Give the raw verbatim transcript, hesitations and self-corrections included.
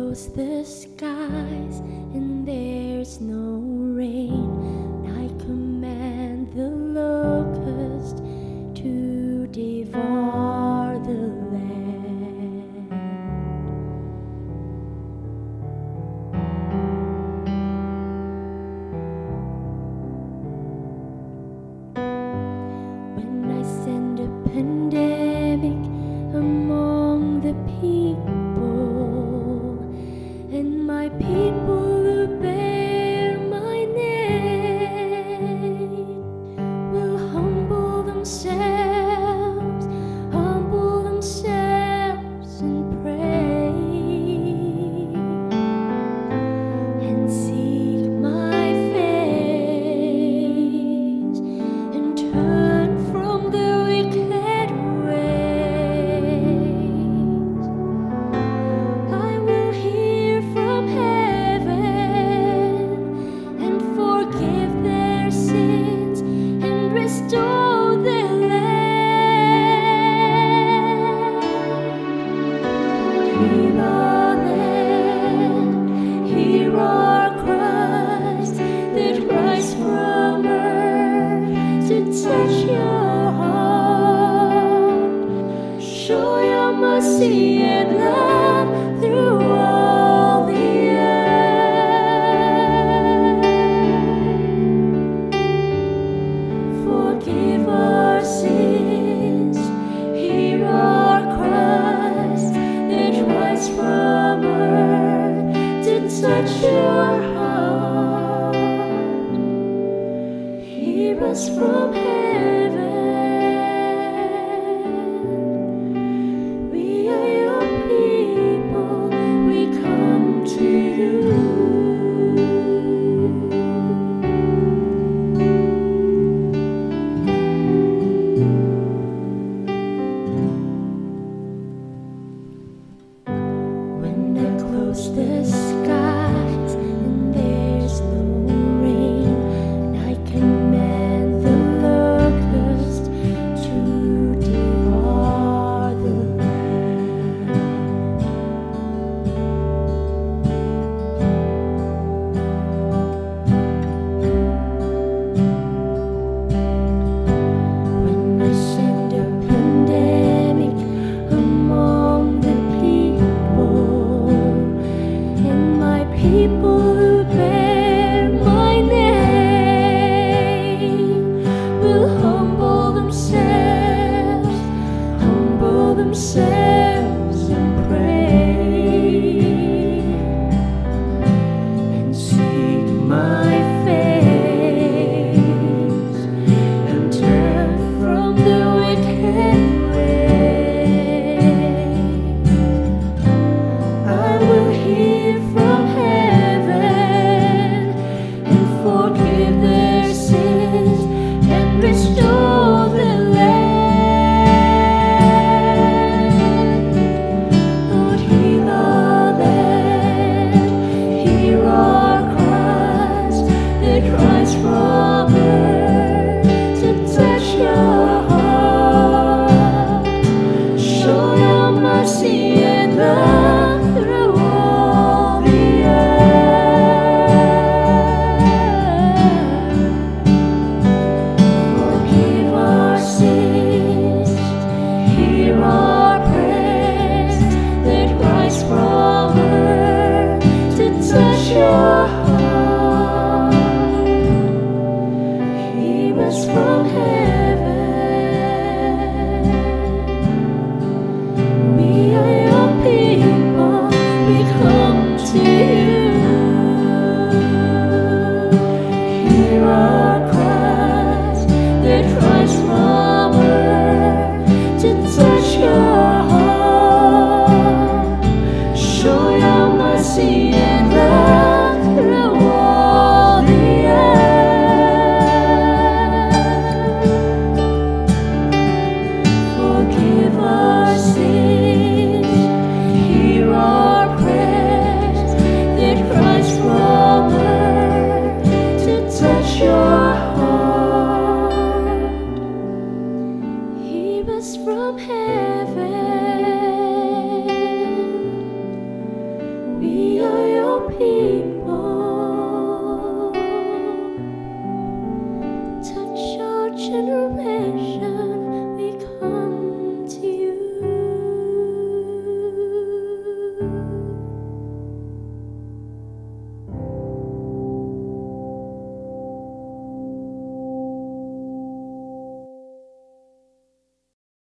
close the skies and there's no rain, I command the locust to devour the land. When I send a pandemic among the people, and my people who bear my name will humble themselves, humble themselves and pray, and seek my face, and turn from the wicked ways. I will hear from heaven and forgive their sins and restore their land. Hear our land, hear our cries that rise from earth to touch your heart. Show your mercy and love through all the earth. Forgive our sins, hear our cries that rise from earth to touch your heart. Hear us from heaven. We are your people, we come to you. When I close the skies and there's no rain, I command the locust to devour the land. When I send a pandemic among the people, and my people who bear my name will humble themselves, humble themselves and pray, and seek my face, and turn from the wicked ways. I will hear from heaven and forgive their sins and restore the land. Lord, heal our land, hear our cries that rise from earth to touch your heart. Show your mercy and love through all the earth. Forgive our sins, hear our prayers that rise from earth to touch your heart. Hear us from heaven. We are your people, we come to you. Hear our cries that rise from earth to touch your heart. Show your mercy and